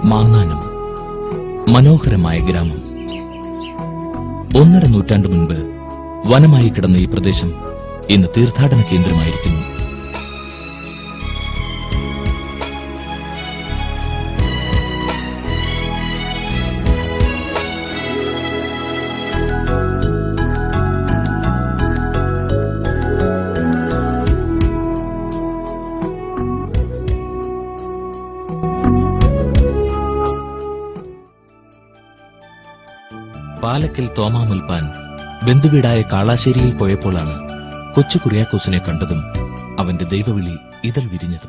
മാങ്ങാനം മനോഹരമായ ഗ്രാമം. 1.5 നൂറ്റാണ്ട് മുൻപ് വനമായി കിടന്ന ഈ പ്രദേശം ഇന്ന് തീർത്ഥാടന കേന്ദ്രമായിരിക്കുന്നു. പാലക്കൽ തോമാമുൽപ്പാൻ ബന്ധുവീടായ കാളാശ്ശേരിയിൽ പോയപ്പോഴാണ് കൊച്ചു കുര്യാക്കോസിനെ കണ്ടതും അവന്റെ ദൈവവിളി ഇതൾ വിരിഞ്ഞതും.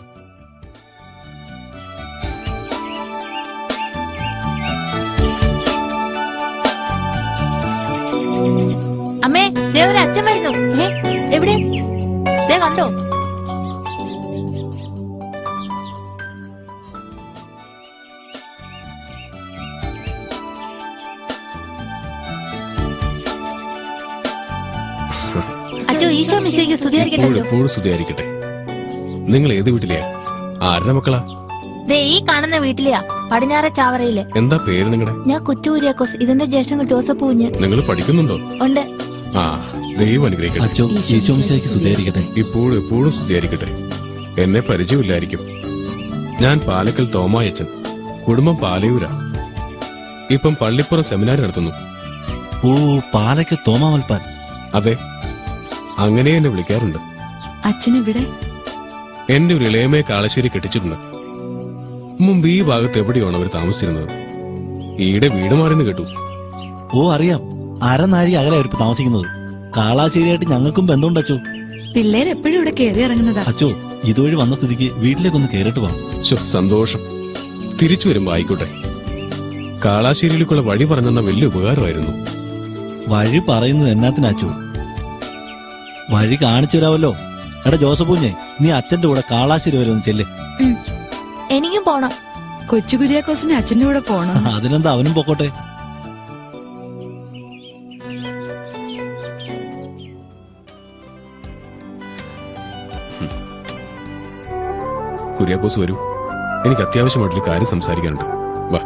അമ്മേ, ഒരു അച്ഛൻ വരുന്നു. എവിടെ? കണ്ടോ? സ്തുതിയായിരിക്കട്ടെ. നിങ്ങൾ ഏത് വീട്ടിലെയാ? ആരുടെ മക്കളാ? ഈ കാണുന്ന വീട്ടിലെയാ, പടിഞ്ഞാറ ചാവറയിലെ. എന്താ പേര് നിങ്ങളുടെ? ഞാൻ കൊച്ചു കുര്യാക്കോസ്. ഇതിന്റെ ജ്യേഷ്ഠൻ ജോസഫ് കുഞ്ഞ്. നിങ്ങൾ പഠിക്കുന്നുണ്ടോ? ഉണ്ട്. ആ, ദൈവം അനുഗ്രഹിക്കട്ടെ. ഇപ്പോഴും എപ്പോഴും സ്തുതിയായിരിക്കട്ടെ. എന്നെ പരിചയമില്ലായിരിക്കും. ഞാൻ പാലക്കൽ തോമായച്ചൻ, കുടുംബം പാലയൂരാ. ഇപ്പം പള്ളിപ്പുറം സെമിനാർ നടത്തുന്നു. ഓ, പാലക്കൽ തോമാമുൽപ്പാൻ. അതെ, അങ്ങനെ എന്നെ വിളിക്കാറുണ്ട്. അച്ഛനെവിടെ? എന്റെ ഒരു ഇളയമയെ കാളശ്ശേരി കെട്ടിച്ചിട്ടുണ്ട്. മുമ്പ് ഈ ഭാഗത്ത് എവിടെയാണ് അവർ താമസിച്ചിരുന്നത്. ഈടെ വീട് മാറിന്ന് കേട്ടു. ഓ, അറിയാം. അരനാഴി അകലെ അവർ താമസിക്കുന്നത്. കാളാശ്ശേരിയായിട്ട് ഞങ്ങൾക്കും ബന്ധമുണ്ട് അച്ചോ. പിള്ളേർ എപ്പോഴും ഇവിടെ കയറി ഇറങ്ങുന്നതാ. അച്ചോ, ഇതുവഴി വന്ന സ്ഥിതിക്ക് വീട്ടിലേക്കൊന്ന് കയറിട്ട് പോവാം. സന്തോഷം. തിരിച്ചു വരുമ്പോ ആയിക്കോട്ടെ. കാളാശ്ശേരിയിലേക്കുള്ള വഴി പറഞ്ഞെന്ന വലിയ ഉപകാരമായിരുന്നു. വഴി പറയുന്നത് എന്നാത്തിനാച്ചോ? വഴി കാണിച്ചു തരാമല്ലോ. എടാ ജോസഫ് കുഞ്ഞേ, നീ അച്ഛന്റെ കൂടെ കാളാശ്ശേരി വരെ ഒന്ന് ചെല്ല്. എനിക്കും പോണം. കൊച്ചു കുര്യാക്കോസിന് അച്ഛന്റെ കൂടെ പോണം. അതിനെന്താ, അവനും പൊക്കോട്ടെ. കുര്യാക്കോസ് വരൂ, എനിക്ക് അത്യാവശ്യമായിട്ടൊരു കാര്യം സംസാരിക്കാനുണ്ട്. വാ.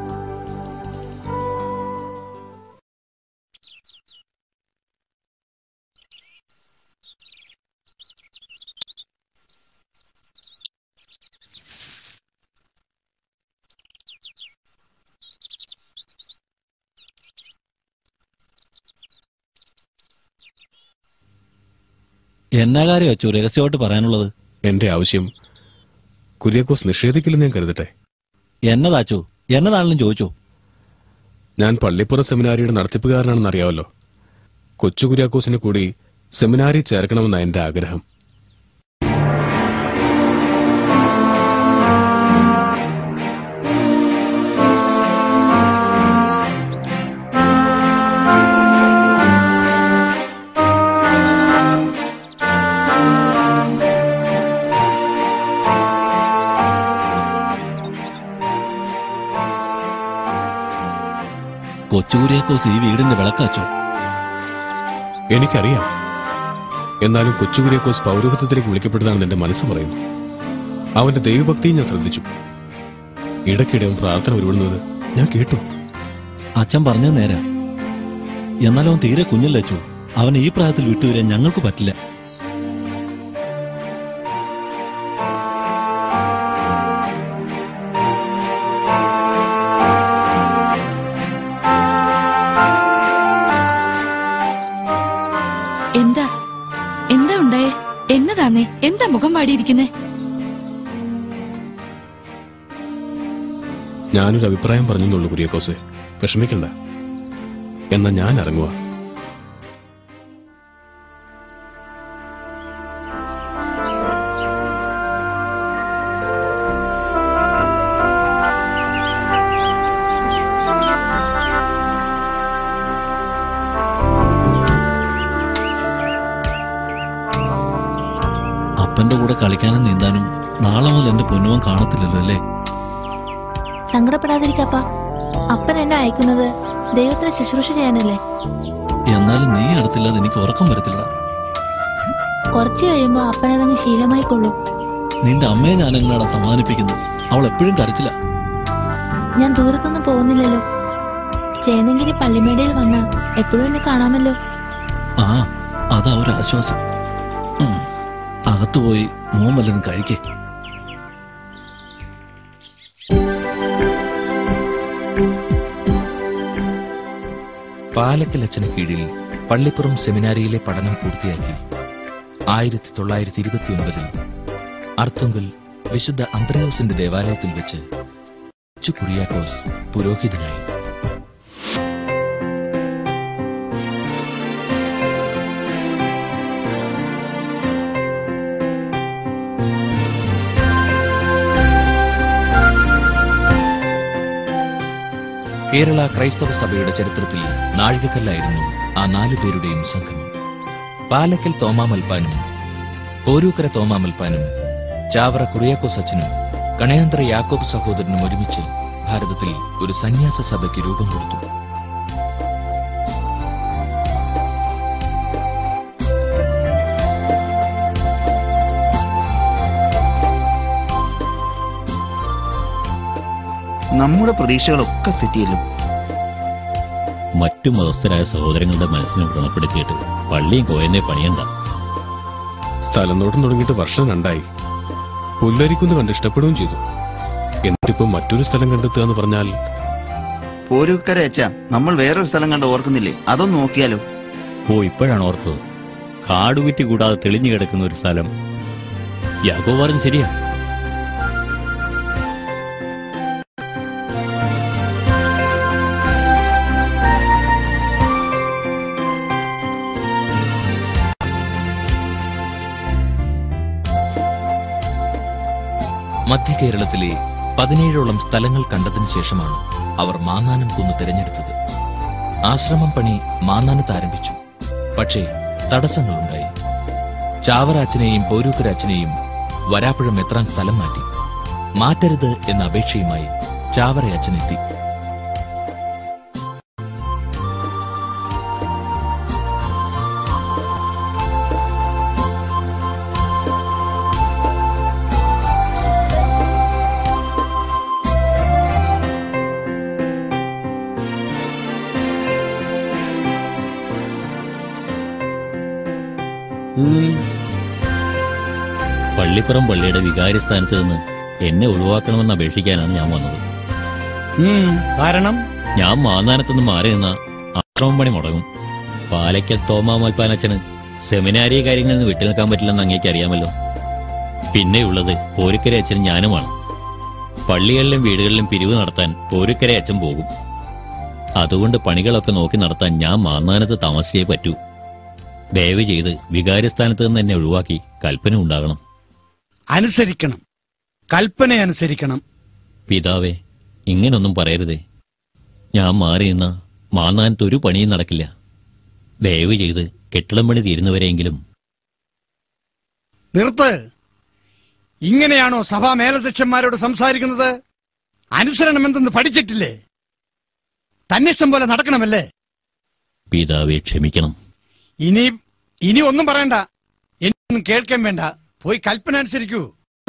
എന്നാ കാര്യം അച്ചോ രഹസ്യമായിട്ട് പറയാനുള്ളത്? എന്റെ ആവശ്യം കുര്യാക്കോസ് നിഷേധിക്കില്ലെന്ന് ഞാൻ കരുതട്ടെ. എന്നതാച്ചോ? എന്നതാണെങ്കിലും ചോദിച്ചോ. ഞാൻ പള്ളിപ്പുറം സെമിനാരിയുടെ നടത്തിപ്പുകാരനാണെന്ന് അറിയാമല്ലോ. കൊച്ചു കുര്യാക്കോസിനെ കൂടി സെമിനാരി ചേർക്കണമെന്ന എന്റെ ആഗ്രഹം. കൊച്ചു കുര്യാക്കോസ് ഈ വീടിന്റെ വിളക്കാച്ചോ. എനിക്കറിയാം. എന്നാലും കൊച്ചു കുര്യാക്കോസ് പൗരോഹിത്യത്തിലേക്ക് വിളിക്കപ്പെട്ടതാണെന്ന് എന്റെ മനസ്സ് പറയുന്നു. അവന്റെ ദൈവഭക്തിയും ഞാൻ ശ്രദ്ധിച്ചു. ഇടയ്ക്കിടെ അവൻ പ്രാർത്ഥന ഉരുവിടുന്നത് ഞാൻ കേട്ടു. അച്ഛൻ പറഞ്ഞത് നേരാ. എന്നാലും അവൻ തീരെ കുഞ്ഞല്ലേ അച്ചോ. അവനെ ഈ പ്രായത്തിൽ വിട്ടുവരാൻ ഞങ്ങൾക്ക് പറ്റില്ല. എന്താ ഉണ്ടായേ? എന്നതാന്നേ? എന്താ മുഖം പാടിയിരിക്കുന്നേ? ഞാനൊരു അഭിപ്രായം പറഞ്ഞെന്നുള്ളൂ കുര്യാക്കോസെ, വിഷമിക്കണ്ട. എന്നാ ഞാൻ ഇറങ്ങുക. അപ്പന്റെ കൂടെ കളിക്കാനും നീന്താനും നാളെ മുതൽ എന്റെ പൊന്നുവൻ കാണത്തില്ലല്ലോ അല്ലേ? സങ്കടപ്പെടാതിരിക്കപ്പാ. അപ്പൻ എന്നെ അയക്കുന്നത് ദൈവത്തിന് ശുശ്രൂഷ ചെയ്യാനല്ലേ. എന്നാലും നീ അടുത്തില്ലാതെ എനിക്ക് ഉറക്കം വരത്തില്ല. കുറച്ചു കഴിയുമ്പോ അപ്പനതങ്ങ് ശീലമായി കൊള്ളും. നിന്റെ അമ്മയെ ഞാനെങ്ങനെയാടാ സമാധാനിപ്പിക്കുന്നത്? അവൾ എപ്പോഴും കരച്ചില്ല. ഞാൻ ദൂരത്തൊന്നും പോകുന്നില്ലല്ലോ. ചേന്നങ്കിരി പള്ളിമേടയിൽ വന്ന എപ്പോഴും എന്നെ കാണാമല്ലോ. ആ, അതാ ഒരു ആശ്വാസം. അകത്തുപോയി മോൻ വല്ലതും കഴിക്കേ. പാലക്കൽ അച്ഛന് കീഴിൽ പള്ളിപ്പുറം സെമിനാരിയിലെ പഠനം പൂർത്തിയാക്കി 1929 അർത്തുങ്കൽ വിശുദ്ധ അന്ത്രയോസിന്റെ ദേവാലയത്തിൽ വെച്ച് കൊച്ചു കുര്യാക്കോസ് പുരോഹിതനായി. കേരള ക്രൈസ്തവ സഭയുടെ ചരിത്രത്തിൽ നാഴികക്കല്ലായിരുന്നു ആ 4 പേരുടെയും സംഗമം. പാലക്കൽ തോമാമൽപ്പാനും പോരൂക്കര തോമാമൽപ്പാനും ചാവറ കുറിയാക്കോസ് അച്ഛനും കണയാന്തര യാക്കോബ് സഹോദരനും ഒരുമിച്ച് ഭാരതത്തിൽ ഒരു സന്യാസ സഭയ്ക്ക് രൂപം കൊടുത്തു. നമ്മുടെ പ്രതീക്ഷകളൊക്കെ തെറ്റിയല്ലോ. മറ്റു മതസ്ഥരായ സഹോദരങ്ങളുടെ മനസ്സിനെ വ്രണപ്പെടുത്തിയിട്ട് പള്ളിയും കോയനെ പണിയണ്ട. സ്ഥലം നോട്ടം തുടങ്ങിയിട്ട് വർഷം 2 പുല്ലരിക്കുന്ന് കണ്ട് ഇഷ്ടപ്പെടുകയും ചെയ്തു. എന്നിട്ടിപ്പോ മറ്റൊരു സ്ഥലം കണ്ടെത്തുക എന്ന് പറഞ്ഞാൽ പോരൂക്കര അച്ഛാ, നമ്മൾ വേറൊരു സ്ഥലം കണ്ട് ഓർക്കുന്നില്ലേ? അതൊന്ന് നോക്കിയാലോ? ഓ, ഇപ്പോഴാണ് ഓർത്തത്. കാടുകുറ്റി കൂടാതെ തെളിഞ്ഞു കിടക്കുന്ന ഒരു സ്ഥലം. യാക്കോബ് പറഞ്ഞു ശരിയാ. മധ്യ കേരളത്തിലെ 17ഓളം സ്ഥലങ്ങൾ കണ്ടതിനു ശേഷമാണ് അവർ മാന്നാനം കുന്ന് തിരഞ്ഞെടുത്തത്. ആശ്രമം പണി മാന്നാനത്ത് ആരംഭിച്ചു. പക്ഷേ തടസ്സങ്ങളുണ്ടായി. ചാവറാച്ചനെയും പോരൂക്കരാച്ചനെയും വരാപ്പുഴം എത്താൻ സ്ഥലം മാറ്റി. മാറ്റരുത് എന്ന അപേക്ഷയുമായി ചാവറയച്ചനെത്തി. പള്ളിപ്പുറം പള്ളിയുടെ വികാരിസ്ഥാനത്ത് നിന്ന് എന്നെ ഒഴിവാക്കണമെന്ന് അപേക്ഷിക്കാനാണ് ഞാൻ വന്നത്. കാരണം ഞാൻ മാന്നാനത്തുനിന്ന് മാറി നിന്ന ആശ്രമം പണി മുടങ്ങും. പാലക്കൽ തോമാമൽപ്പാനച്ഛന് സെമിനാരി കാര്യങ്ങളിൽ നിന്ന് വിട്ടു നിൽക്കാൻ പറ്റില്ലെന്ന് അങ്ങേക്ക് അറിയാമല്ലോ. പിന്നെയുള്ളത് പോരുക്കര അച്ഛനും ഞാനുമാണ്. പള്ളികളിലും വീടുകളിലും പിരിവ് നടത്താൻ പോരുക്കര അച്ഛൻ പോകും. അതുകൊണ്ട് പണികളൊക്കെ നോക്കി നടത്താൻ ഞാൻ മാന്നാനത്ത് താമസിച്ചേ പറ്റൂ. ദയവ് ചെയ്ത് വികാരിസ്ഥാനത്ത് നിന്ന് എന്നെ ഒഴിവാക്കി കൽപ്പന ഉണ്ടാകണം. അനുസരിക്കണം, കൽപ്പന അനുസരിക്കണം. പിതാവേ, ഇങ്ങനൊന്നും പറയരുതേ. ഞാൻ മാറി നിന്ന മാന്നാനത്ത് ഒരു പണിയും നടക്കില്ല. ദയവ് ചെയ്ത് കെട്ടിടം പണി തീരുന്നവരെയെങ്കിലും. നിർത്ത്. ഇങ്ങനെയാണോ സഭാ മേലധ്യക്ഷന്മാരോട് സംസാരിക്കുന്നത്? അനുസരണം എന്തെന്ന് പഠിച്ചിട്ടില്ലേ? തന്നിഷ്ടം പോലെ നടക്കണമല്ലേ? പിതാവേ, ക്ഷമിക്കണം. ഇനി ഒന്നും പറയണ്ട, എനിക്കൊന്നും കേൾക്കാൻ വേണ്ട. പോയി കൽപ്പന അനുസരിക്കൂ.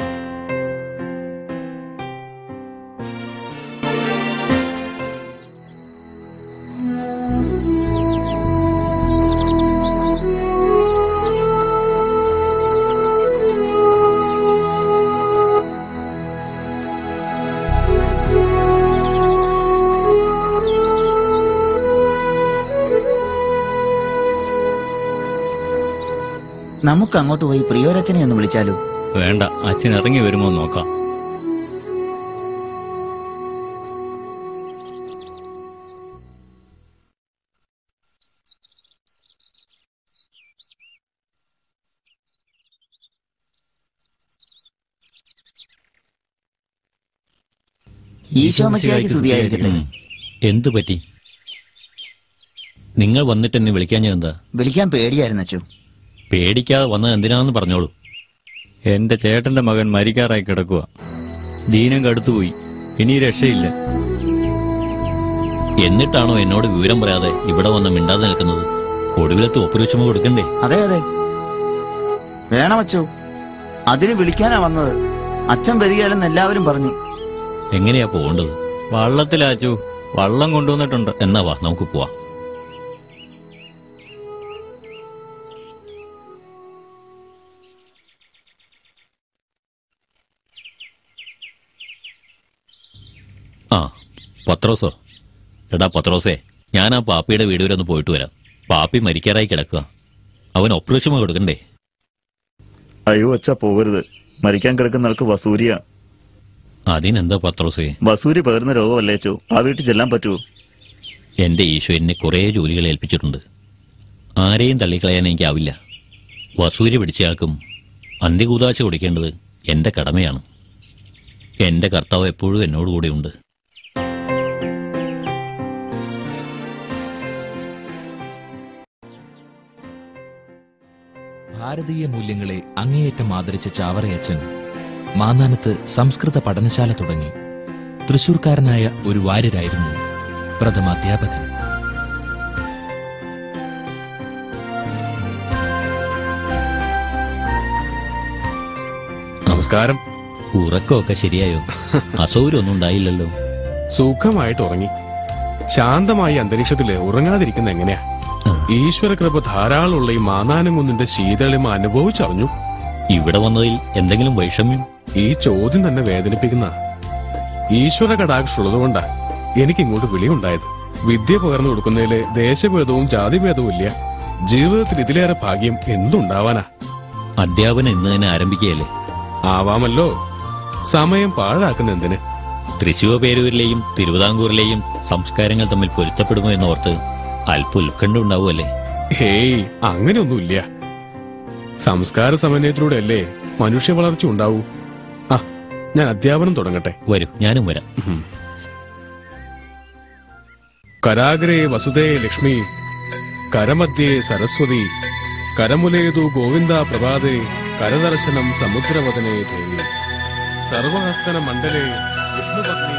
നമുക്ക് അങ്ങോട്ട് പോയി പ്രിയോരച്ചനെ ഒന്ന് വിളിച്ചാലോ? വേണ്ട, അച്ഛൻ ഇറങ്ങി വരുമോ നോക്കാം. ഈശോമിശിഹായ്ക്ക് സ്തുതിയായിരിക്കട്ടെ. എന്തു പറ്റി? നിങ്ങൾ വന്നിട്ട് എന്നെ വിളിക്കാൻ ഞാൻ എന്താ? വിളിക്കാൻ പേടിയായിരുന്നു അച്ചു. പേടിക്കാതെ വന്നത് എന്തിനാണെന്ന് പറഞ്ഞോളൂ. എന്റെ ചേട്ടന്റെ മകൻ മരിക്കാറായി കിടക്കുക. ദീനം കടുത്തുപോയി. ഇനി രക്ഷയില്ല. എന്നിട്ടാണോ എന്നോട് വിവരം പറയാതെ ഇവിടെ വന്ന് മിണ്ടാതെ നിൽക്കുന്നത്? ഒടുവിലത്ത് ഒപ്പുരക്ഷമ കൊടുക്കണ്ടേ? അതെ അതെ, വേണം അച്ചു. അതിന് വിളിക്കാനാ വന്നത്. അച്ഛൻ വരികയല്ലെന്ന് എല്ലാവരും പറഞ്ഞു. എങ്ങനെയാ പോകേണ്ടത്? വള്ളത്തിലാച്ചു, വള്ളം കൊണ്ടുവന്നിട്ടുണ്ട്. എന്നാ വാ നമുക്ക് പോവാം. ആ പത്രോസോ, എടാ പത്രോസേ, ഞാൻ ആ പാപ്പിയുടെ വീട് വരെ ഒന്ന് പോയിട്ട് വരാം. പാപ്പി മരിക്കാറായി കിടക്കുക. അവൻ ഓപ്പറേഷൻ കൊടുക്കണ്ടേ? അയ്യോ അച്ഛാ, പോകരുത്. മരിക്കാൻ കിടക്കുന്ന ആൾക്ക് വസൂരിയ. അതിനെന്താ പത്രോസേ? വസൂരി പകരുന്ന രോഗമല്ലേ അച്ചോ? ആ വീട്ടിൽ ചെല്ലാൻ പറ്റുമോ? എന്റെ ഈശോ എന്നെ കുറേ ജോലികൾ ഏൽപ്പിച്ചിട്ടുണ്ട്. ആരെയും തള്ളിക്കളയാൻ എനിക്കാവില്ല. വസൂരി പിടിച്ചയാൾക്കും അന്ത്യകൂദാശ കൊടുക്കേണ്ടത് എന്റെ കടമയാണ്. എന്റെ കർത്താവ് എപ്പോഴും എന്നോട് കൂടെയുണ്ട്. ഭാരതീയ മൂല്യങ്ങളെ അങ്ങേയറ്റം ആദരിച്ച ചാവറയച്ചൻ മാന്നാനത്ത് സംസ്കൃത പഠനശാല തുടങ്ങി. തൃശൂർക്കാരനായ ഒരു വാര്യരായിരുന്നു പ്രഥമാധ്യാപകൻ. നമസ്കാരം. ഉറക്കമൊക്കെ ശരിയായോ? അസൗകര്യമൊന്നും ഉണ്ടായില്ലല്ലോ? സുഖമായിട്ട് ഉറങ്ങി. ശാന്തമായ അന്തരീക്ഷത്തില് ഉറങ്ങാതിരിക്കുന്ന എങ്ങനെയാ? ഈശ്വര കൃപ ധാരാളമുള്ള ഈ മാന്നാനം കുന്നിന്റെ ശീതളിമ അനുഭവിച്ചറിഞ്ഞു. ഇവിടെ വന്നതിൽ എന്തെങ്കിലും വൈഷമ്യം? ഈ ചോദ്യം തന്നെ വേദനിപ്പിക്കുന്ന. ഈശ്വര കടാക്ഷുള്ളതുകൊണ്ടാ എനിക്ക് ഇങ്ങോട്ട് വിളിയുണ്ടായത്. വിദ്യ പകർന്നു കൊടുക്കുന്നതില് ദേശഭേദവും ജാതിഭേദവും ഇല്ല. ജീവിതത്തിൽ ഇതിലേറെ ഭാഗ്യം എന്തുണ്ടാവാനാ? അധ്യാപനം ഇന്ന് തന്നെ ആരംഭിക്കുകയല്ലേ? ആവാമല്ലോ. സമയം പാഴാക്കുന്ന എന്തിന്? തൃശൂർ പേരൂരിലെയും തിരുവിതാംകൂറിലെയും സംസ്കാരങ്ങൾ തമ്മിൽ പൊരുത്തപ്പെടുമോ എന്നോർത്ത് അല്പം ഉത്കണ്ഠ ഉണ്ടാവുമല്ലേ? ഹേയ്, അങ്ങനെയൊന്നുമില്ല. സംസ്കാര സമന്വയത്തിലൂടെ അല്ലേ മനുഷ്യ വളർച്ച ഉണ്ടാവൂ. ആ, ഞാൻ അധ്യാപനം തുടങ്ങട്ടെ. വരൂ, ഞാനും വരാം. കരാഗ്രേ വസുദേ ലക്ഷ്മി, കരമധ്യേ സരസ്വതി, കരമുലേതു ഗോവിന്ദ പ്രഭാതേ, കരദർശനം സമുദ്രവദനേ ദേവി, സർവഹസ്തന മണ്ഡലേ വിഷ്ണുപത്നി.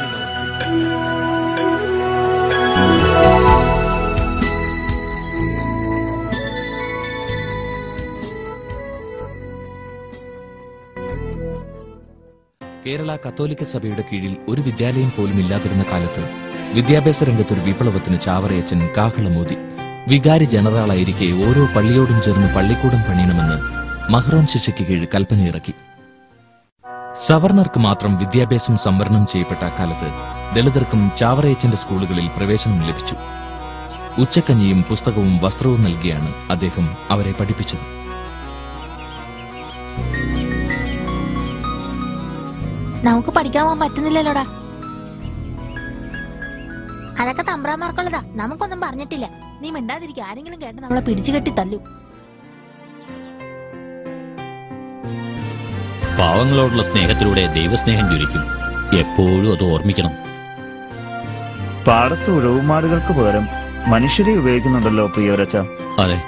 കേരള കത്തോലിക്ക സഭയുടെ കീഴിൽ ഒരു വിദ്യാലയം പോലും ഇല്ലാതിരുന്ന കാലത്ത് വിദ്യാഭ്യാസ രംഗത്തൊരു വിപ്ലവത്തിന് ചാവറയച്ചൻ കാഹളമോദി. വികാരി ജനറലായിരിക്കെ ഓരോ പള്ളിയോടും ചേർന്ന് പള്ളിക്കൂടം പണിയണമെന്ന് മഹ്റോൻ ശിക്ഷയ്ക്ക് കീഴിൽ കൽപ്പനയിറക്കി. സവർണർക്ക് മാത്രം വിദ്യാഭ്യാസം സംവരണം ചെയ്യപ്പെട്ട അക്കാലത്ത് ദളിതർക്കും ചാവറയച്ചന്റെ സ്കൂളുകളിൽ പ്രവേശനം ലഭിച്ചു. ഉച്ചക്കഞ്ഞിയും പുസ്തകവും വസ്ത്രവും നൽകിയാണ് അദ്ദേഹം അവരെ പഠിപ്പിച്ചത്. നമുക്ക് പഠിക്കാൻ പോകാൻ പറ്റുന്നില്ലല്ലോടാ. അതൊക്കെ തമ്പ്രാമാർക്കുള്ളതാ, നമുക്കൊന്നും പറഞ്ഞിട്ടില്ല. നീ മിണ്ടാതിരിക്കുക. ആരെങ്കിലും കേട്ട് നമ്മളെ പിടിച്ചു കെട്ടി തല്ലു. പാവങ്ങളോടുള്ള സ്നേഹത്തിലൂടെ ദൈവസ്നേഹം ജ്വലിക്കും. എപ്പോഴും അത് ഓർമ്മിക്കണം. പാടത്ത് ഉഴവുമാടുകൾക്ക് പകരം മനുഷ്യരെ ഉപയോഗിക്കുന്നുണ്ടല്ലോ പ്രിയവരച്ച. അതെ,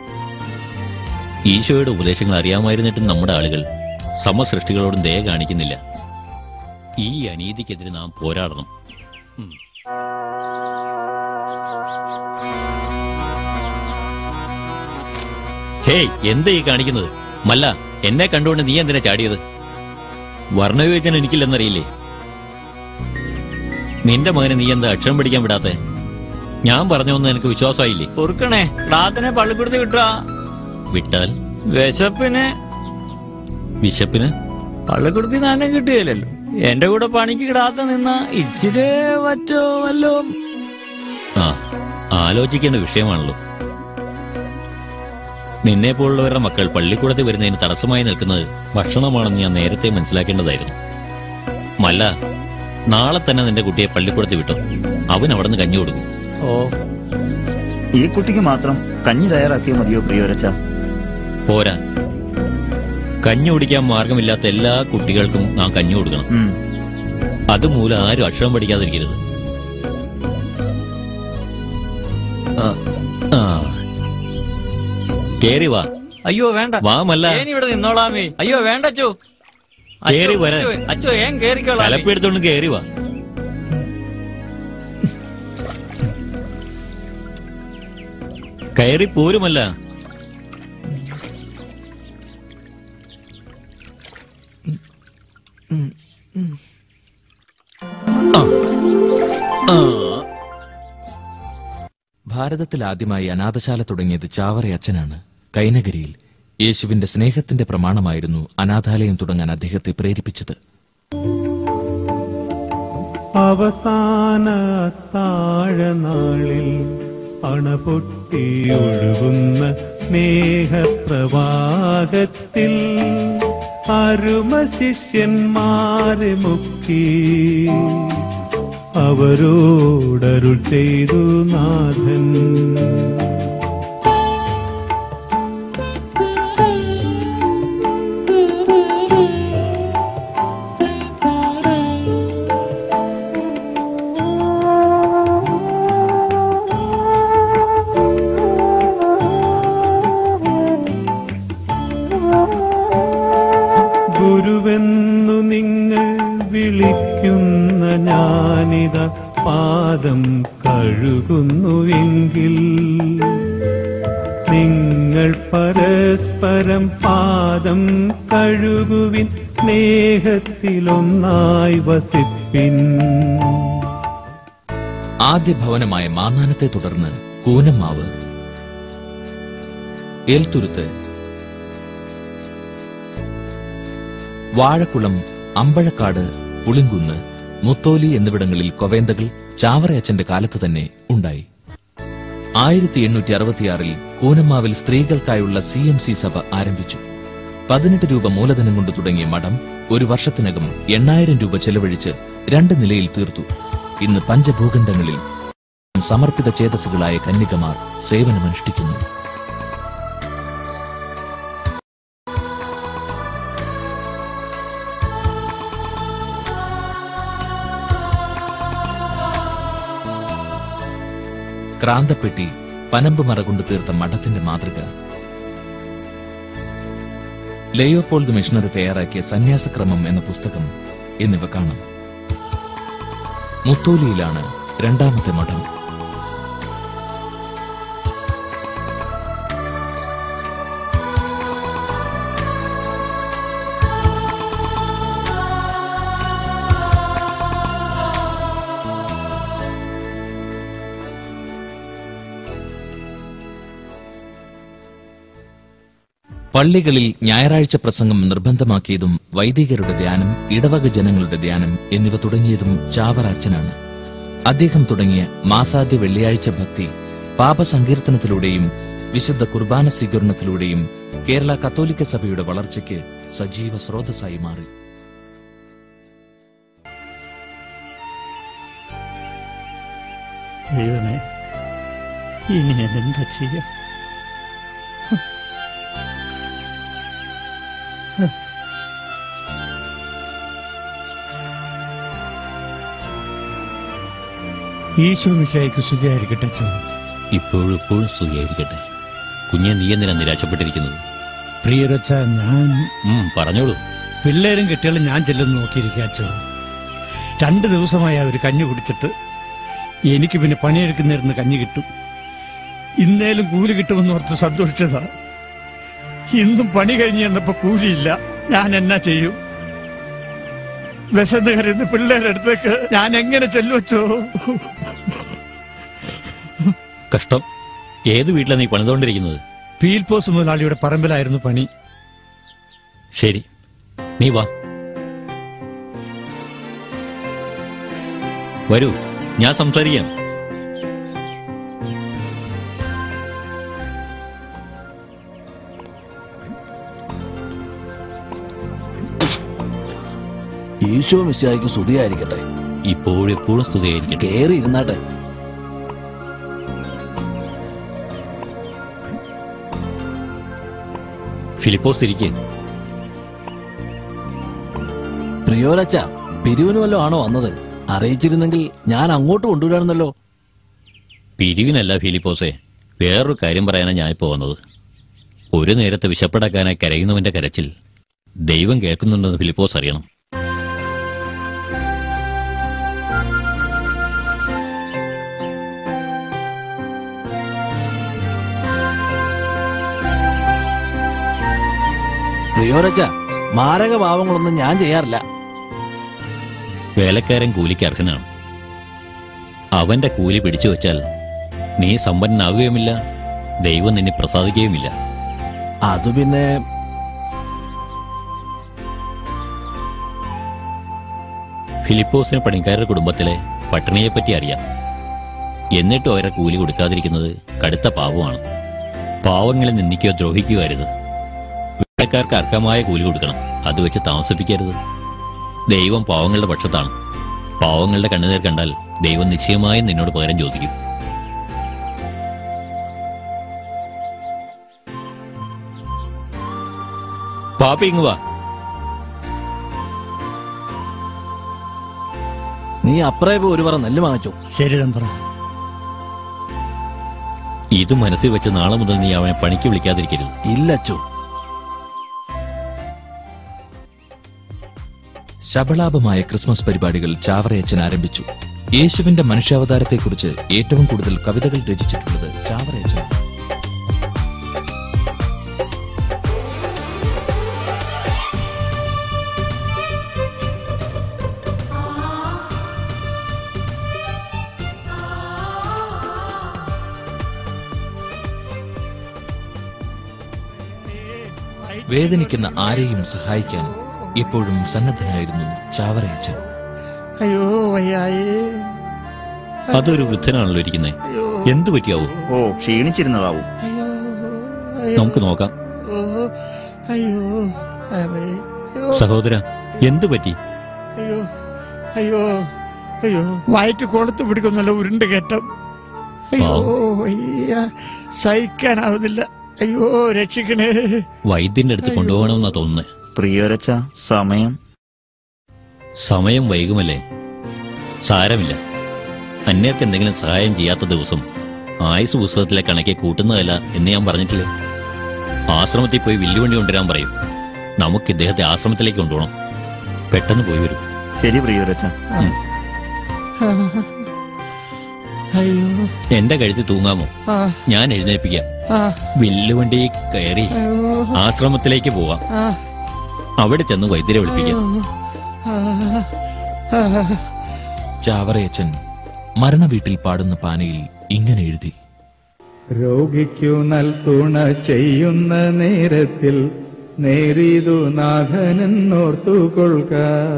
ഈശോയുടെ ഉപദേശങ്ങൾ അറിയാമായിരുന്നിട്ടും നമ്മുടെ ആളുകൾ സമസൃഷ്ടികളോടും ദയ കാണിക്കുന്നില്ല. ഈ അനീതിക്കെതിരെ നാം പോരാടണം. ഹേയ്, എന്താ ഈ കാണിക്കുന്നത്? മല്ല, എന്നെ കണ്ടുകൊണ്ട് നീ എന്തിനാ ചാടിയത്? വർണ്ണവിവേചനം എനിക്കില്ലെന്നറിയില്ലേ? നിന്റെ മകനെ നീ എന്താ അക്ഷരം പഠിക്കാൻ വിടാത്തെ? ഞാൻ പറഞ്ഞൊന്നും എനിക്ക് വിശ്വാസമായില്ലേ? പൊറുക്കണേ, ക്ലാത്തിനെ പള്ളിക്കൂടത്തിൽ വിട്ടാ. വിട്ടാൽ വിശപ്പിന് പള്ളിക്കൂടത്തിൽ നാനം കിട്ടുകയില്ലല്ലോ. എന്റെ കൂടെ പണിക്ക് കിടാത്ത നിന്ന ഇച്ചിരി പറ്റോ വല്ലോ. ആ, ആലോചിക്കേണ്ട വിഷയമാണല്ലോ. നിന്നെ പോലുള്ളവരുടെ മക്കൾ പള്ളിക്കൂടത്തിൽ വരുന്നതിന് തടസ്സമായി നിൽക്കുന്നത് ഭക്ഷണമാണെന്ന് ഞാൻ നേരത്തെ മനസ്സിലാക്കേണ്ടതായിരുന്നു. മല്ല, നാളെ തന്നെ നിന്റെ കുട്ടിയെ പള്ളിക്കൂടത്തിൽ വിട്ടോ. അവൻ അവിടെ നിന്ന് കഞ്ഞി കൊടുക്കും. ഓ, ഈ കുട്ടിക്ക് മാത്രം കഞ്ഞി തയ്യാറാക്കിയാൽ മതിയോ പ്രിയവരച്ച? പോരാ, കഞ്ഞി കുടിക്കാൻ മാർഗമില്ലാത്ത എല്ലാ കുട്ടികൾക്കും നാം കഞ്ഞി കൊടുക്കണം. അതുമൂലം ആരും അക്ഷരം പഠിക്കാതിരിക്കരുത്. കേറി വാ. അയ്യോ വേണ്ട, വാ മല്ല. ഇവിടെ നിന്നോളാമേ. അയ്യോ വേണ്ട അച്ചോ. കേറി വരാൻ. അച്ചോ ഏൻ കേറിക്കോളാം. തലപ്പെടുത്തോണ്ട് കേറി വാ. കയറി പോരുമല്ല. ഭാരതത്തിൽ ആദ്യമായി അനാഥശാല തുടങ്ങിയത് ചാവറയച്ചനാണ്. കൈനഗരിയിൽ യേശുവിന്റെ സ്നേഹത്തിന്റെ പ്രമാണമായിരുന്നു അനാഥാലയം തുടങ്ങാൻ അദ്ദേഹത്തെ പ്രേരിപ്പിച്ചത്. അവസാന താഴനാളിൽ അണപൊട്ടിയൊഴുകുന്ന സ്നേഹപ്രവാഹത്തിൽ അരുമ ശിഷ്യന്മാരെ മുക്കി അവരോടരുൾ ചെയ്തു നാഥൻ. ഗുരുവെന്നു നിങ്ങൾ വിളിക്കുന്ന ഞാനിത പാദം കഴുകുന്നുവെങ്കിൽ നിങ്ങൾ പരസ്പരം പാദം കഴുകുവിൻ, സ്നേഹത്തിലൊന്നായി വസിപ്പിൻ. ആദ്യ ഭവനമായ മാന്നാനത്തെ തുടർന്ന് കൂനമ്മാവ്, ഏൽത്തുരുത്ത്, വാഴക്കുളം, അമ്പഴക്കാട്, പുളിങ്കുന്ന്, മുത്തോലി എന്നിവിടങ്ങളിൽ കൊവേന്തകൾ ചാവറയച്ചന്റെ കാലത്ത് തന്നെ ഉണ്ടായി. 1866 കൂനമ്മാവിൽ സ്ത്രീകൾക്കായുള്ള CMC സഭ ആരംഭിച്ചു. 18 രൂപ മൂലധനം കൊണ്ട് തുടങ്ങിയ മഠം ഒരു വർഷത്തിനകം 8000 രൂപ ചെലവഴിച്ച് 2 നിലയിൽ തീർത്തു. ഇന്ന് പഞ്ചഭൂഖണ്ഡങ്ങളിൽ സമർപ്പിത ചേതസ്സുകളായ കന്യകമാർ സേവനമനുഷ്ഠിക്കുന്നു. ക്രാന്തപ്പെട്ടി, പനമ്പ് മറ കൊണ്ട് തീർത്ത മഠത്തിന്റെ മാതൃക, ലെയോപോൾഡ് മിഷണറി തയ്യാറാക്കിയ സന്യാസക്രമം എന്ന പുസ്തകം എന്നിവ കാണാം. മുത്തോലിയിലാണ് രണ്ടാമത്തെ മഠം. പള്ളികളിൽ ഞായറാഴ്ച പ്രസംഗം നിർബന്ധമാക്കിയതും വൈദികരുടെ ധ്യാനം, ഇടവക ജനങ്ങളുടെ ധ്യാനം എന്നിവ തുടങ്ങിയതും ചാവറ അച്ഛനാണ്. അദ്ദേഹം തുടങ്ങിയ മാസാദ്യ വെള്ളിയാഴ്ച ഭക്തി പാപസങ്കീർത്തനത്തിലൂടെയും വിശുദ്ധ കുർബാന സ്വീകരണത്തിലൂടെയും കേരള കത്തോലിക്ക സഭയുടെ വളർച്ചയ്ക്ക് സജീവ സ്രോതസ്സായി മാറി. ദൈവമേ, ഇനി ഞാൻ എന്താ ചെയ്യാ? ഈശോ മിശിഹായ്ക്ക് സ്തുതിയായിരിക്കട്ടെ അച്ഛൻ. ഇപ്പോഴും സ്തുതിയായിരിക്കട്ടെ. കുഞ്ഞെ, നീ എന്തിനാ നിരാശപ്പെട്ടിരിക്കുന്നത്? പ്രിയരച്ച, ഞാൻ പറഞ്ഞോളൂ. പിള്ളേരും കെട്ടിയാലും ഞാൻ ചെല്ലുന്നു നോക്കിയിരിക്കുക അച്ഛൻ. 2 ദിവസമായി അവർ കഞ്ഞി കുടിച്ചിട്ട്. എനിക്ക് പിന്നെ പണിയെടുക്കുന്നിരുന്ന് കഞ്ഞി കിട്ടും. ഇന്നേലും കൂലി കിട്ടുമെന്ന് ഓർത്ത് സന്തോഷിച്ചതാ. ഇന്നും പണി കഴിഞ്ഞ് ചെന്നപ്പോ കൂലിയില്ല. ഞാൻ എന്നാ ചെയ്യും? വിശന്ന് കരുന്ന് പിള്ളേരുടെ അടുത്തേക്ക് ഞാൻ എങ്ങനെ ചെല്ലുവച്ചോ? കഷ്ടം. ഏത് വീട്ടിലാണ് നീ പണിതുകൊണ്ടിരിക്കുന്നത്? പീൽപോസ് മുതലാളിയുടെ പറമ്പിലായിരുന്നു പണി. ശരി, നീ വാ. വരൂ, ഞാൻ സംസാരിക്കാം. ഈശോ മിശിഹായ്ക്ക് സ്തുതിയായിരിക്കട്ടെ. ഇപ്പോഴും സ്തുതിയായിരിക്കട്ടെ. കേറി ഇരുന്നാട്ടെ. ഫിലിപ്പോസ് ഇരിക്കേ. പ്രിയോരച്ച, പിരിവിന് വല്ലതും ആണോ വന്നത്? അറിയിച്ചിരുന്നെങ്കിൽ ഞാൻ അങ്ങോട്ട് കൊണ്ടുവരാണെന്നല്ലോ. പിരിവിനല്ല ഫിലിപ്പോസേ, വേറൊരു കാര്യം പറയാനാണ് ഞാനിപ്പോ വന്നത്. ഒരു നേരത്തെ വിശപ്പടക്കാനായി കരയുന്നവന്റെ കരച്ചിൽ ദൈവം കേൾക്കുന്നുണ്ടെന്ന് ഫിലിപ്പോസ് അറിയണം. പ്രിയോരച്ച, മാരക പാവങ്ങളൊന്നും ഞാൻ ചെയ്യാറില്ല. വേലക്കാരൻ കൂലിക്ക് അർഹനാണ്. അവന്റെ കൂലി പിടിച്ചു വെച്ചാൽ നീ സമ്പന്നനാകുകയുമില്ല, ദൈവം നിന്നെ പ്രസാദിക്കുകയുമില്ല. അത് പിന്നെ ഫിലിപ്പോസിന് പണിക്കാരുടെ കുടുംബത്തിലെ പട്ടിണിയെപ്പറ്റി അറിയാം. എന്നിട്ടും അവരെ കൂലി കൊടുക്കാതിരിക്കുന്നത് കടുത്ത പാവമാണ്. പാവങ്ങളെ നിന്ദിക്കുകയോ ദ്രോഹിക്കുകയോ അരുത്. വേലക്കാർക്ക് അർഹമായ കൂലി കൊടുക്കണം, അത് വെച്ച് താമസിപ്പിക്കരുത്. ദൈവം പാവങ്ങളുടെ പക്ഷത്താണ്. പാവങ്ങളുടെ കണ്ണുനീർ കണ്ടാൽ ദൈവം നിശ്ചയമായും നിന്നോട് പകരം ചോദിക്കും. പാപ്പ ഇങ്ങ് വാ. നീ അപ്പറേ പോയി ഒരു പറ നെല്ല് വാങ്ങിച്ചോ. ശരി തമ്പ്ര. ഇത് മനസ്സിൽ വെച്ച് നാളെ മുതൽ നീ അവനെ പണിക്ക് വിളിക്കാതിരിക്കരുത്. ഇല്ലച്ചോ. ശബളാപമായ ക്രിസ്മസ് പരിപാടികൾ ചാവറയച്ചൻ ആരംഭിച്ചു. യേശുവിന്റെ മനുഷ്യാവതാരത്തെക്കുറിച്ച് ഏറ്റവും കൂടുതൽ കവിതകൾ രചിച്ചിട്ടുള്ളത് ചാവറയച്ചൻ. വേദനിക്കുന്ന ആരെയും സഹായിക്കാൻ എപ്പോഴും സന്നദ്ധനായിരുന്നു ചാവറയച്ചൻ. അയ്യോ വയ്യായേ. അതൊരു വൃദ്ധനാണല്ലോ ഇരിക്കുന്നേ. എന്തു പറ്റിയാവൂ? ഓ, ക്ഷീണിച്ചിരുന്നതാവും. നമുക്ക് നോക്കാം. അയ്യോ സഹോദര, എന്തു പറ്റി? അയ്യോ അയ്യോ അയ്യോ, വയറ്റ് കൊളുത്ത് പിടിക്കുന്നല്ലോ, ഉരുണ്ട് കയറ്റം. അയ്യോ വയ്യ, സഹിക്കാനാവുന്നില്ല. അയ്യോ രക്ഷിക്കണേ. വൈദ്യന്റെ അടുത്ത് കൊണ്ടുപോകണമെന്നാ തോന്നുന്നത്. പ്രിയോരച്ച, സമയം വൈകുമല്ലേ? സാരമില്ല. അന്യർക്ക് എന്തെങ്കിലും സഹായം ചെയ്യാത്ത ദിവസം ആയുസ് പുസ്തകത്തിലെ കണക്കെ കൂട്ടുന്നതല്ല എന്ന് ഞാൻ പറഞ്ഞിട്ടില്ലേ? ആശ്രമത്തിൽ പോയി വില്ലുവണ്ടി കൊണ്ടുവരാൻ പറയും. നമുക്ക് ഇദ്ദേഹത്തെ ആശ്രമത്തിലേക്ക് കൊണ്ടുപോകണം. പെട്ടെന്ന് പോയി വരും. ശരി പ്രിയോരച്ച. അയ്യോ, എന്റെ കഴുത്തിൽ തൂങ്ങാമോ? ഞാൻ എഴുന്നേൽപ്പിക്കാം. വില്ലുവണ്ടി കയറി ആശ്രമത്തിലേക്ക് പോവാം. അവിടെ ചെന്ന് വൈദ്യരെ വിളിപ്പിക്കാം. ചാവറയച്ചൻ മരണവീട്ടിൽ പാടുന്ന പാനയിൽ ഇങ്ങനെ എഴുതി: രോഗിക്കു നൽതുണ ചെയ്യുന്ന നേരത്തിൽ നേരിതു നാഥനെന്നോർത്തുകൊള്ളുക.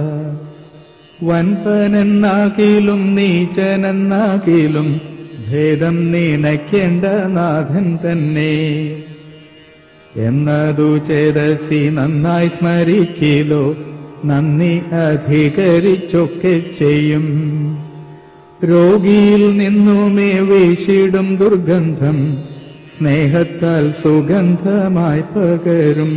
വൻപനെന്നാകിലും നീചനെന്നാകിലും ഭേദം നിനയ്ക്കേണ്ട നാഥൻ തന്നെ എന്നതു ചേതസി നന്നായി സ്മരിക്കിലോ. നന്ദി അധികരിച്ചൊക്കെ ചെയ്യും. രോഗിയിൽ നിന്നുമേ വീശിടും ദുർഗന്ധം സ്നേഹത്താൽ സുഗന്ധമായി പകരും.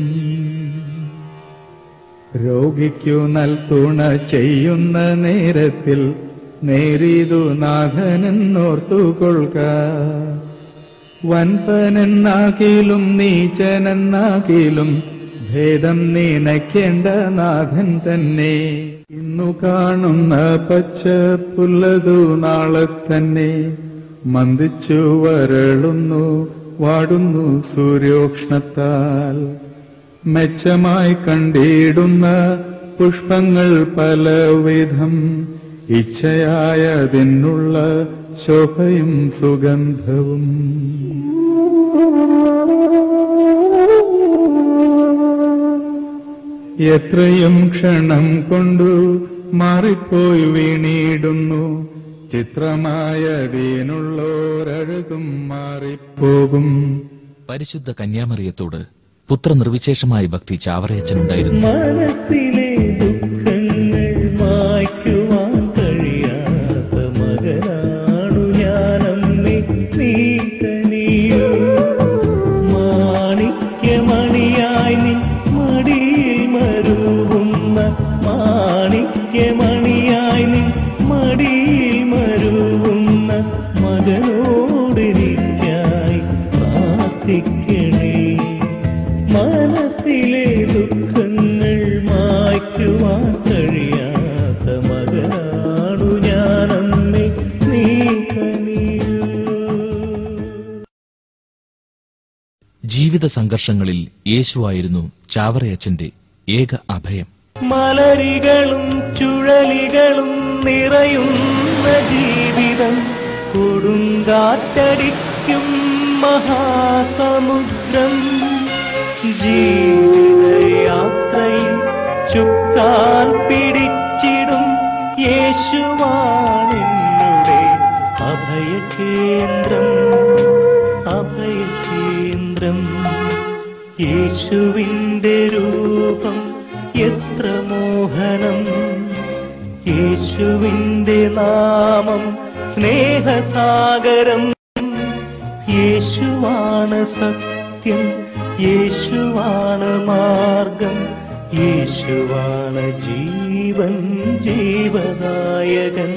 രോഗിക്കു നൽതുണ ചെയ്യുന്ന നേരത്തിൽ നേരിതു നാഥനെന്നോർത്തുകൊള്ളുക. വൻപനെന്നാകിലും നീചനെന്നാകിലും ഭേദം നിനയ്ക്കേണ്ട നാഥൻ തന്നെ. ഇന്നു കാണുന്ന പച്ചപ്പുല്ലതു നാളെ തന്നെ മന്ദിച്ചു വരളുന്നു വാടുന്നു സൂര്യോഷ്ണത്താൽ. മെച്ചമായി കണ്ടിടുന്ന പുഷ്പങ്ങൾ പലവിധം ഇച്ഛയായതിനുള്ള ശോഭയും സുഗന്ധവും. എത്രയും ക്ഷണം കൊണ്ടു മാറിപ്പോയി വീണിടുന്നു. ചിത്രമായതിനുള്ളോരഴകും മാറിപ്പോകും. പരിശുദ്ധ കന്യാമറിയത്തോട് പുത്രനിർവിശേഷമായ ഭക്തി ചാവറയച്ചനുണ്ടായിരുന്നു. മനസ്സിലെ ദുഃഖങ്ങൾ മായ്ക്കുവാൻ കഴിയാത്ത മകനാണു ഞാനമ്മേ, നീ തനിയോ. മാണിക്യമണിയായി നിൻ മടിയിൽ മരുവുന്ന, മാണിക്യമണിയായി നിൻ മടിയിൽ മരുവുന്ന മകനോടെനിക്കായി പ്രാർത്ഥിക്കണേ. മനസ്സിലെ ദുഃഖങ്ങൾ മായ്ക്കുവാൻ കഴിയാത്ത മകനാണു ഞാനമ്മേ, നീ തനിയോ. ജീവിത സംഘർഷങ്ങളിൽ യേശുവായിരുന്നു ചാവറയച്ചന്റെ ഏക അഭയം. മലരികളും ചുഴലികളും നിറയുന്ന ജീവിതം കൊടുങ്കാറ്റടിക്കും മഹാസമുദ്രം, ജീവിതയാത്രയിൽ ചുക്കാൻ പിടിച്ചിടും യേശുവാണെന്നുടെ അഭയകേന്ദ്രം, അഭയകേന്ദ്രം. യേശുവിൻ്റെ രൂപം എത്ര മോഹനം, യേശുവിൻ്റെ നാമം സ്നേഹസാഗരം. യേശുവാണ് സത്യം, യേശുവാണ് മാർഗം, യേശുവാണ് ജീവൻ, ജീവദായകൻ.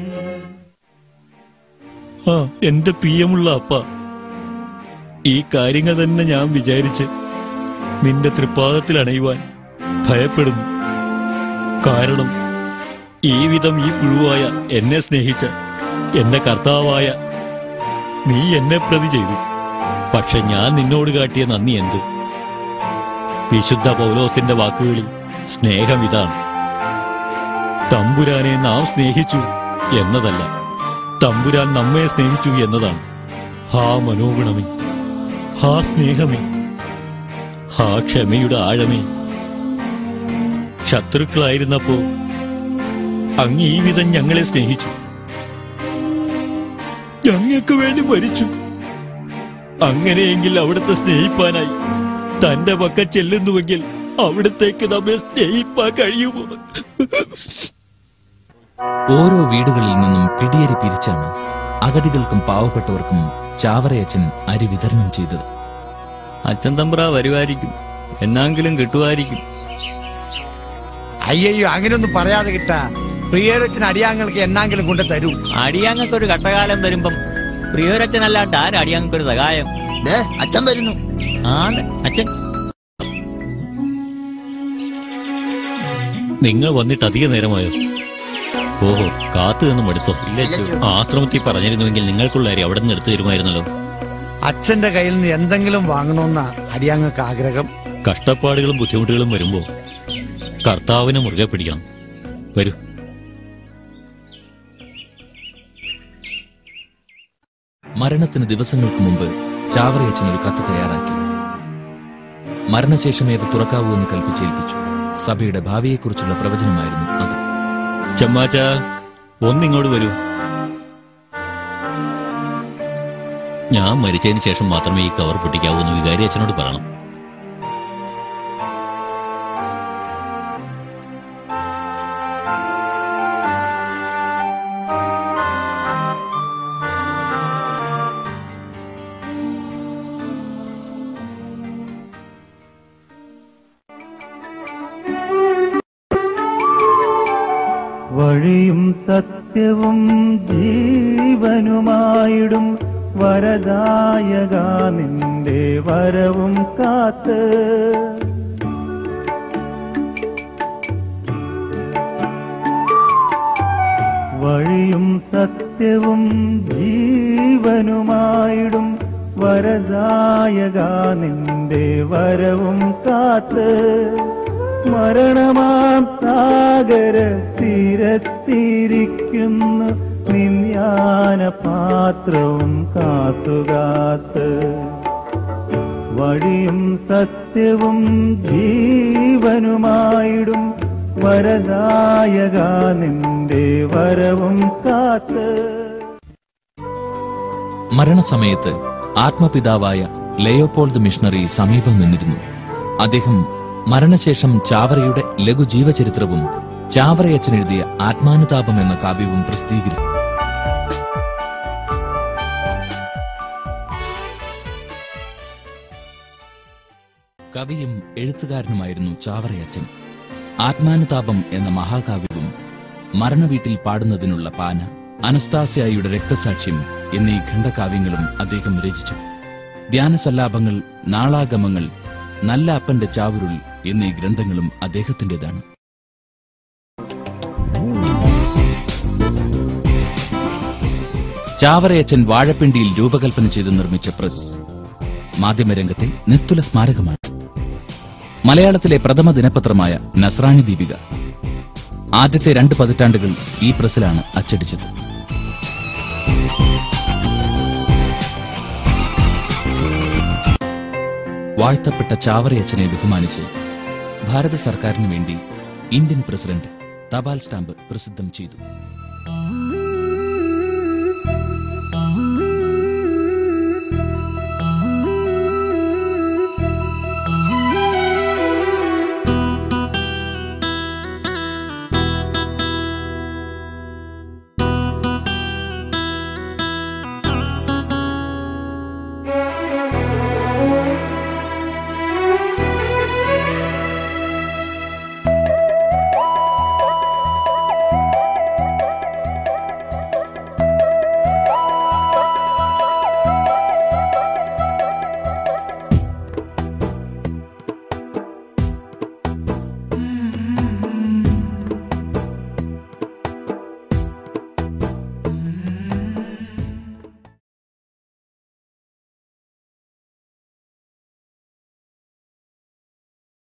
ആ എന്റെ പ്രിയമുള്ള അപ്പ, ഈ കാര്യങ്ങൾ തന്നെ ഞാൻ വിചാരിച്ച് നിന്റെ തൃപ്പാദത്തിൽ അണയുവാൻ ഭയപ്പെടുന്നു. കാരണം ഈ വിധം ഈ പുഴുവായ എന്നെ സ്നേഹിച്ച എന്റെ കർത്താവായ നീ എന്നെ പ്രതി ചെയ്തു. പക്ഷെ ഞാൻ നിന്നോട് കാട്ടിയ നന്ദി എന്ത്? വിശുദ്ധ പൗലോസിന്റെ വാക്കുകളിൽ സ്നേഹം ഇതാണ്: തമ്പുരാനെ നാം സ്നേഹിച്ചു എന്നതല്ല, തമ്പുരാൻ നമ്മെ സ്നേഹിച്ചു എന്നതാണ്. ഹാ മനോഗുണമേ, ഹാ സ്നേഹമേ, ഹാ ക്ഷമയുടെ ആഴമേ. ശത്രുക്കളായിരുന്നപ്പോ അങ്ങ് ഈ വിധം ഞങ്ങളെ സ്നേഹിച്ചു, ഞങ്ങൾക്ക് വേണ്ടി മരിച്ചു. അങ്ങനെയെങ്കിൽ അവിടുത്തെ സ്നേഹിപ്പാനായി തന്റെ പക്ക ചെല്ലുന്നുവെങ്കിൽ അവിടത്തേക്ക് നമ്മെ സ്നേഹിപ്പാൻ കഴിയുമോ? ഓരോ വീടുകളിൽ നിന്നും പിടിയരി പിരിച്ചാണ് അഗതികൾക്കും പാവപ്പെട്ടവർക്കും ചാവറയച്ചൻ അരി വിതരണം ചെയ്തത്. അച്ഛൻ തമ്പ്ര വരുമായിരിക്കും, എന്നാങ്കിലും കിട്ടുമായിരിക്കും. അയ്യോ, അങ്ങനെയൊന്നും പറയാതെ കിട്ടാ. പ്രിയരച്ചൻ അടിയാങ്ങൾക്ക് എന്നാങ്കിലും കൊണ്ട് തരൂ. അടിയാങ്ങൾക്കൊരു കട്ടകാലം വരുമ്പം പ്രിയോരച്ചനല്ലാണ്ട് ആര് അടിയാങ്ങൾക്കൊരു സഹായം? അച്ഛൻ വരുന്നു. ആണ് അച്ഛൻ. നിങ്ങൾ വന്നിട്ട് അധിക നേരമായോ? ഓഹോ, കാത്തു നിന്നും എടുത്തോ? ഇല്ല, ആശ്രമത്തിൽ പറഞ്ഞിരുന്നുവെങ്കിൽ നിങ്ങൾക്കുള്ള അരി അവിടെ നിന്ന് എടുത്തു തരുമായിരുന്നല്ലോ. അച്ഛന്റെ കയ്യിൽ നിന്ന് എന്തെങ്കിലും വാങ്ങണമെന്ന അടിയാങ്ങൾക്ക് ആഗ്രഹം. കഷ്ടപ്പാടുകളും ബുദ്ധിമുട്ടുകളും വരുമ്പോ കർത്താവിനെ മുറുകെ പിടിക്കണം. വരൂ. മരണത്തിന് ദിവസങ്ങൾക്ക് മുമ്പ് ചാവറയച്ചൻ ഒരു കത്ത് തയ്യാറാക്കി. മരണശേഷം ഏത് തുറക്കാവൂ എന്ന് കൽപ്പിച്ചേൽപ്പിച്ചു. സഭയുടെ ഭാവിയെക്കുറിച്ചുള്ള പ്രവചനമായിരുന്നു അത്. ചമ്മാച്ച, ഒന്നിങ്ങോട്ട് വരൂ. ഞാൻ മരിച്ചതിന് ശേഷം മാത്രമേ ഈ കവർ പൊട്ടിക്കാവൂ എന്ന് വികാരി അച്ഛനോട് പറയണം. വഴിയും സത്യവും ജീവനുമായിടും വരദായക നിന്റെ വരവും കാത്ത്. വഴിയും സത്യവും ജീവനുമായിടും വരദായക നിന്റെ വരവും കാത്ത്. മരണമാം സാഗര തീരത്തിരിക്കുന്നു നിന്യാന പാത്രവും കാത്തുകാത്ത്. വഴിയും സത്യവും ജീവനുമായിടും വരദായക നിന്റെ വരവും കാത്ത്. മരണസമയത്ത് ആത്മപിതാവായ ലയോപോൾഡ് മിഷണറി സമീപം നിന്നിരുന്നു. അദ്ദേഹം മരണശേഷം ചാവറയുടെ ലഘുജീവചരിത്രവും ചാവറയച്ചൻ എഴുതിയ ആത്മാനുതാപം എന്ന കാവ്യവും പ്രസിദ്ധീകരിച്ചു. കവിയും എഴുത്തുകാരനുമായിരുന്നു ചാവറയച്ചൻ. ആത്മാനുതാപം എന്ന മഹാകാവ്യവും മരണവീട്ടിൽ പാടുന്നതിനുള്ള പാന, അനസ്താസ്യായുടെ രക്തസാക്ഷ്യം എന്നീ ഖണ്ഡകാവ്യങ്ങളും അദ്ദേഹം രചിച്ചു. ധ്യാനസല്ലാപങ്ങൾ, നാളാഗമങ്ങൾ, നല്ല അപ്പന്റെ ചാവുരുൾ എന്നീ ഗ്രന്ഥങ്ങളും അദ്ദേഹത്തിന്റേതാണ്. ചാവറയച്ചൻ വാഴപ്പിണ്ടിയിൽ രൂപകൽപ്പന ചെയ്ത് നിർമ്മിച്ച പ്രസ് മാധ്യമരംഗത്തെ നിസ്തുല സ്മാരകമാണ്. മലയാളത്തിലെ പ്രഥമ ദിനപത്രമായ നസ്രാണി ദീപിക ആദ്യത്തെ 2 പതിറ്റാണ്ടുകൾ ഈ പ്രസിലാണ് അച്ചടിച്ചത്. വാഴ്ത്തപ്പെട്ട ചാവറയച്ചനെ ബഹുമാനിച്ച് ഭാരത സർക്കാരിനു വേണ്ടി ഇന്ത്യൻ പ്രസിഡന്റ് തപാൽ സ്റ്റാമ്പ് പ്രസിദ്ധം ചെയ്തു.